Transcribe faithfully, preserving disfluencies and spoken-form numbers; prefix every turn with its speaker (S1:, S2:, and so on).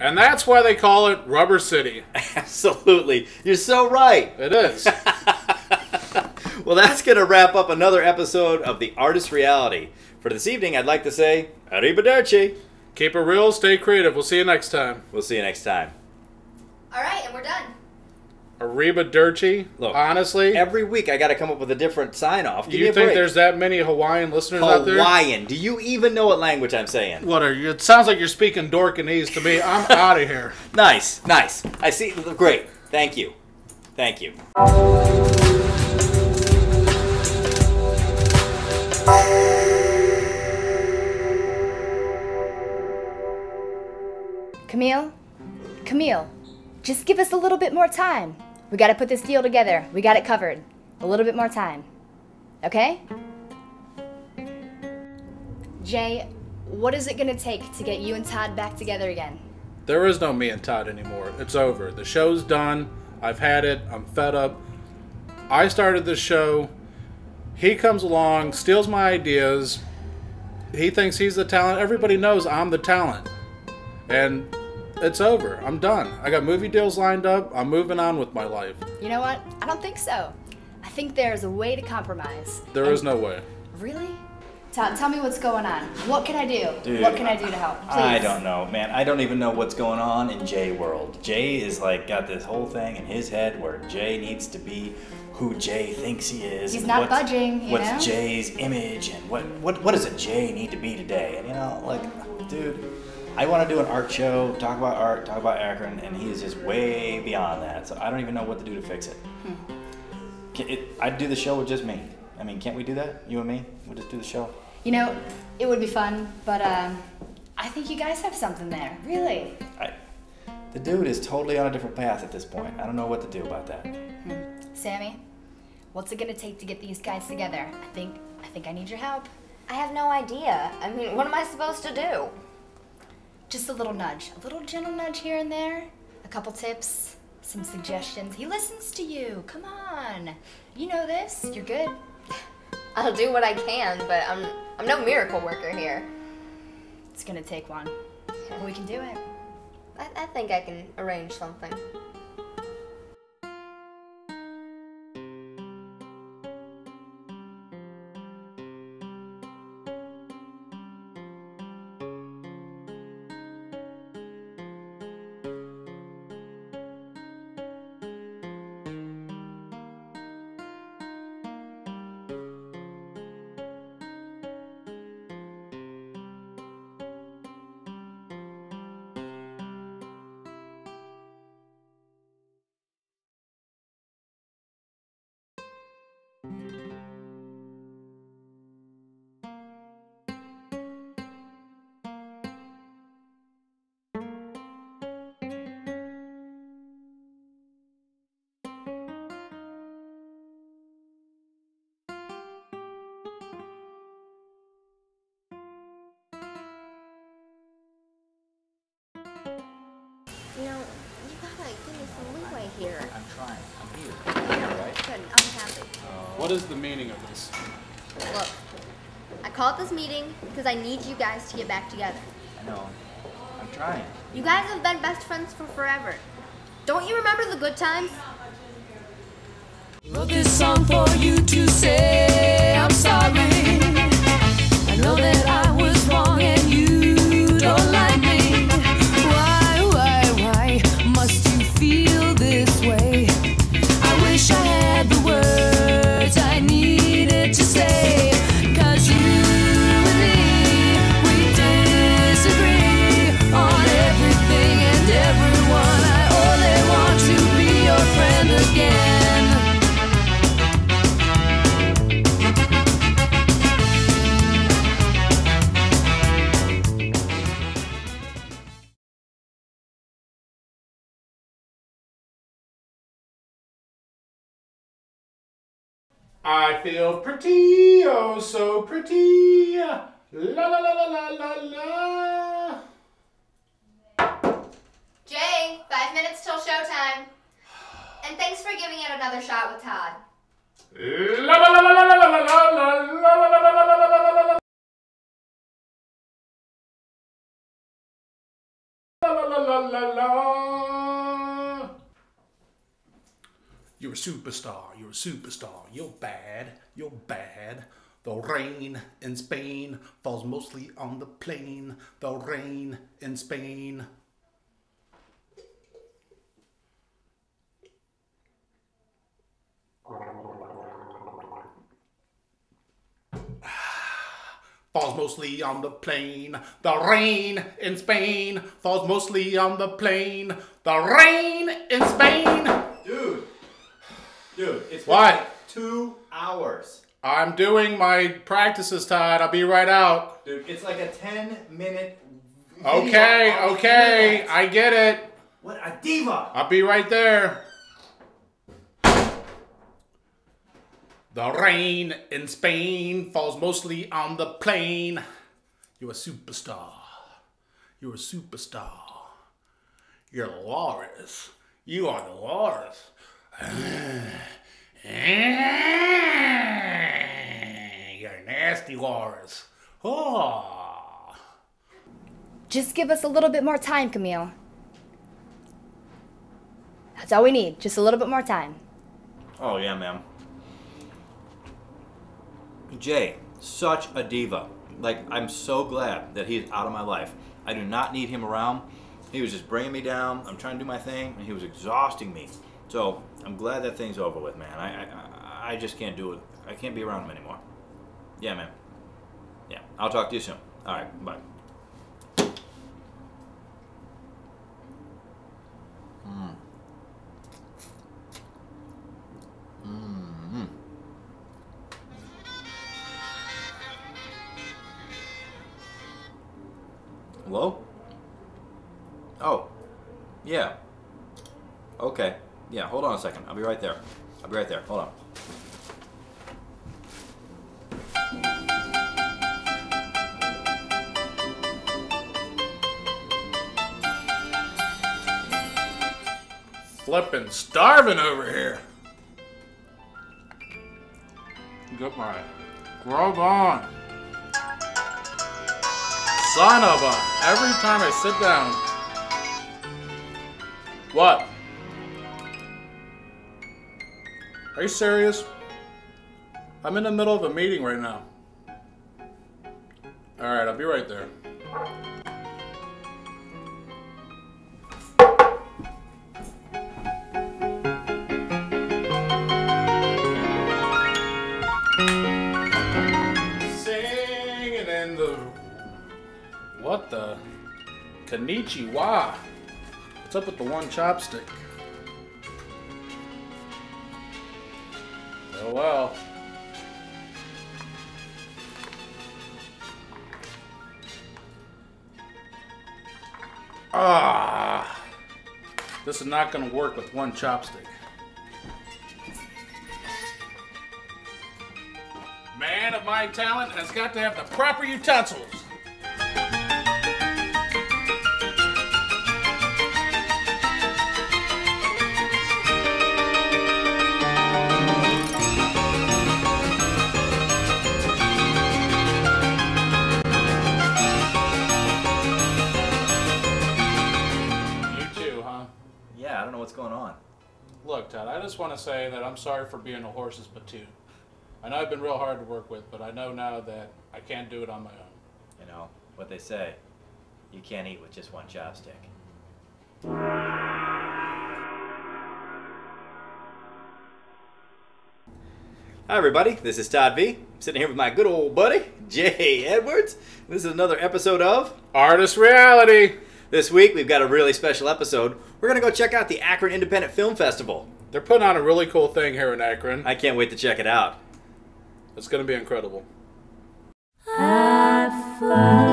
S1: And that's why they call it Rubber City.
S2: Absolutely. You're so right.
S1: It is.
S2: Well, that's going to wrap up another episode of The Artist Reality. For this evening, I'd like to say, arrivederci.
S1: Keep it real, stay creative. We'll see you next time.
S2: We'll see you next time.
S3: All right, and we're done.
S1: Arrivederci?
S2: Look,
S1: honestly?
S2: Every week I got to come up with a different sign-off.
S1: Do you think break. there's that many Hawaiian listeners
S2: Hawaiian.
S1: out there?
S2: Hawaiian. Do you even know what language I'm saying?
S1: What are you? It sounds like you're speaking Dorkanese to me. I'm out of here.
S2: Nice, nice. I see. Great. Thank you. Thank you.
S3: Camille? Camille, just give us a little bit more time. We gotta put this deal together. We got it covered. A little bit more time. Okay? Jay, what is it gonna take to get you and Todd back together again?
S1: There is no me and Todd anymore. It's over. The show's done. I've had it. I'm fed up. I started this show. He comes along, steals my ideas. He thinks he's the talent. Everybody knows I'm the talent. And it's over. I'm done. I got movie deals lined up. I'm moving on with my life.
S3: You know what? I don't think so. I think there's a way to compromise.
S1: There and is no way.
S3: Really? Todd, tell me what's going on. What can I do?
S2: Dude,
S3: what can I do to help? Please.
S2: I don't know, man. I don't even know what's going on in Jay world. Jay is like got this whole thing in his head where Jay needs to be who Jay thinks he is.
S3: He's
S2: and
S3: not
S2: what's,
S3: budging, you
S2: What's
S3: know?
S2: Jay's image and what, what, what does a Jay need to be today? And you know, like, dude, I want to do an art show, talk about art, talk about Akron, and he is just way beyond that. So I don't even know what to do to fix it. Hmm. Can it I'd do the show with just me. I mean, can't we do that? You and me? We'll just do the show.
S3: You know, it would be fun, but um, I think you guys have something there. Really.
S2: I, the dude is totally on a different path at this point. I don't know what to do about that.
S3: Hmm. Sammy, what's it gonna take to get these guys together? I think I think I need your help.
S4: I have no idea. I mean, what am I supposed to do?
S3: Just a little nudge, a little gentle nudge here and there, a couple tips, some suggestions. He listens to you. Come on, you know this. You're good.
S4: I'll do what I can, but I'm I'm no miracle worker here.
S3: It's gonna take one, but we can do it.
S4: I, I think I can arrange something. You know, you gotta give me some leeway here.
S2: I'm trying. I'm here.
S4: Yeah,
S2: Right?
S4: good. I'm happy.
S1: What is the meaning of this?
S4: Look, I called this meeting because I need you guys to get back together.
S2: I know. I'm trying.
S4: You guys have been best friends for forever. Don't you remember the good times?
S5: Wrote this song for you to say I'm sorry. I know that I was wrong and you don't like me. Why, why, why must you feel this way? I wish I had the words I needed to say. Cause you and me, we disagree on everything and everyone. I only want to be your friend again.
S1: I feel pretty, oh so pretty. La la la la la la la.
S4: Jay, five minutes till showtime. And thanks for giving it another shot with Todd.
S1: La la la la la la la la la la la la la la la. la la la. You're a superstar, you're a superstar, you're bad, you're bad. The rain in Spain falls mostly on the plain. The rain in Spain. Falls mostly on the plain. The rain in Spain falls mostly on the plain. The rain in Spain.
S2: Dude. Dude, it's been
S1: What?
S2: like two hours.
S1: I'm doing my practices, Todd. I'll be right out.
S2: Dude, it's like a ten minute video
S1: Okay,
S2: on the
S1: okay.
S2: internet.
S1: I get it.
S2: What a diva.
S1: I'll be right there. The rain in Spain falls mostly on the plain. You're a superstar. You're a superstar. You're Loris. You are the Loris. You're nasty, Loris. Oh.
S3: Just give us a little bit more time, Camille. That's all we need. Just a little bit more time.
S2: Oh, yeah, ma'am. Jay, such a diva. Like, I'm so glad that he's out of my life. I do not need him around. He was just bringing me down. I'm trying to do my thing, and he was exhausting me. So, I'm glad that thing's over with, man. I, I, I just can't do it. I can't be around him anymore. Yeah, man. Yeah, I'll talk to you soon. All right, bye. Mm. Mm-hmm. Hello? Oh, yeah. Okay. Yeah, hold on a second. I'll be right there. I'll be right there. Hold on.
S1: Flippin' starving over here. Get my grub on. Son of a, every time I sit down. What? Are you serious? I'm in the middle of a meeting right now. Alright, I'll be right there. Singing in the... What the? Konnichiwa. What's up with the one chopstick? Oh well. Ah, this is not going to work with one chopstick. Man of my talent has got to have the proper utensils.
S2: Yeah, I don't know what's going on.
S1: Look, Ted, I just want to say that I'm sorry for being a horse's platoon. I know I've been real hard to work with, but I know now that I can't do it on my own.
S2: You know, what they say, you can't eat with just one chopstick. Hi everybody, this is Todd V. I'm sitting here with my good old buddy, Jay Edwards. This is another episode of
S1: Artist Reality.
S2: This week we've got a really special episode. We're going to go check out the Akron Independent Film Festival.
S1: They're putting on a really cool thing here in Akron.
S2: I can't wait to check it out.
S1: It's going to be incredible.
S5: I